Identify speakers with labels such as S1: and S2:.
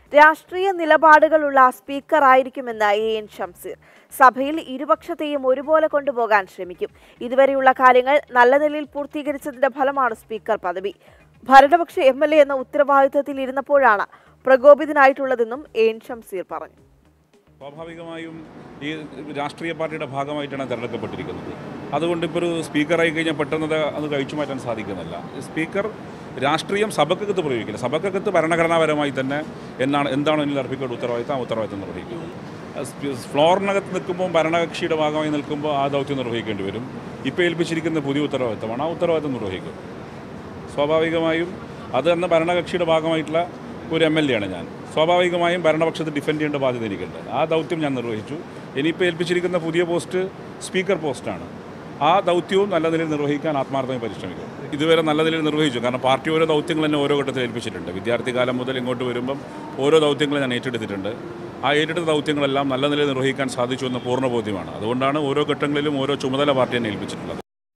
S1: രാഷ്ട്രീയ നിലപാടുകളുള്ള സ്പീക്കറായിരിക്കുമെന്ന് എൻ ഷംസീർ. സഭയിൽ ഇരുപക്ഷത്തെയും ഒരുപോലെ കൊണ്ടുപോകാൻ ശ്രമിക്കും. ഇതുവരെയുള്ള കാര്യങ്ങൾ നല്ല നിലയിൽ പൂർത്തീകരിച്ചതിന്റെ ഫലമാണ് സ്പീക്കർ പദവി. ഭരണപക്ഷ MLA എന്ന ഉത്തരവാദിത്തത്തിൽ ഇരുന്നപ്പോഴാണ് പ്രകോപിതനായിട്ടുള്ളതെന്നും എൻ ഷംസീർ പറഞ്ഞു.
S2: സ്വാഭാവികമായും ഈ രാഷ്ട്രീയ പാർട്ടിയുടെ ഭാഗമായിട്ടാണ് തിരഞ്ഞെടുക്കപ്പെട്ടിരിക്കുന്നത്. അതുകൊണ്ട് ഇപ്പോൾ ഒരു സ്പീക്കറായി കഴിഞ്ഞാൽ പെട്ടെന്ന് അത് കഴിച്ചു മാറ്റാൻ സാധിക്കുന്നില്ല. സ്പീക്കർ രാഷ്ട്രീയം സഭക്കകത്ത് പ്രയോഗിക്കില്ല. സഭക്കകത്ത് ഭരണഘടനാപരമായി തന്നെ എന്താണോ എന്നിൽ അർപ്പിക്കേണ്ട ഉത്തരവാദിത്തം നിർവഹിക്കും. ഫ്ലോറിനകത്ത് നിൽക്കുമ്പോൾ ഭരണകക്ഷിയുടെ ഭാഗമായി നിൽക്കുമ്പോൾ ആ ദൗത്യം നിർവഹിക്കേണ്ടി വരും. ഇപ്പോൾ ഏൽപ്പിച്ചിരിക്കുന്ന പുതിയ ഉത്തരവാദിത്തമാണ്. ആ ഉത്തരവാദിത്തം നിർവഹിക്കും. സ്വാഭാവികമായും അത് അന്ന് ഭരണകക്ഷിയുടെ ഭാഗമായിട്ടുള്ള ഒരു MLA ആണ് ഞാൻ. സ്വാഭാവികമായും ഭരണപക്ഷത്തെ ഡിഫെൻഡ് ചെയ്യേണ്ട ബാധ്യത എനിക്കുണ്ട്. ആ ദൗത്യം ഞാൻ നിർവഹിച്ചു. ഇനിയിപ്പോൾ ഏൽപ്പിച്ചിരിക്കുന്ന പുതിയ പോസ്റ്റ് സ്പീക്കർ പോസ്റ്റാണ്. ആ ദൗത്യവും നല്ല നിലയിൽ നിർവഹിക്കാൻ ആത്മാർത്ഥമായി പരിശ്രമിക്കും. ഇതുവരെ നല്ല നിലയിൽ നിർവഹിച്ചു. കാരണം പാർട്ടി ഓരോ ദൗത്യങ്ങൾ തന്നെ ഓരോ ഘട്ടത്തിൽ ഏൽപ്പിച്ചിട്ടുണ്ട്. വിദ്യാർത്ഥി കാലം മുതൽ ഇങ്ങോട്ട് വരുമ്പം ഓരോ ദൗത്യങ്ങൾ ഞാൻ ഏറ്റെടുത്തിട്ടുണ്ട്. ആ ഏറ്റെടുത്ത ദൗത്യങ്ങളെല്ലാം നല്ല നിലയിൽ നിർവഹിക്കാൻ സാധിച്ചു എന്ന പൂർണ്ണ ബോധ്യമാണ്. അതുകൊണ്ടാണ് ഓരോ ഘട്ടങ്ങളിലും ഓരോ ചുമതല പാർട്ടി തന്നെ ഏൽപ്പിച്ചിട്ടുള്ളത്.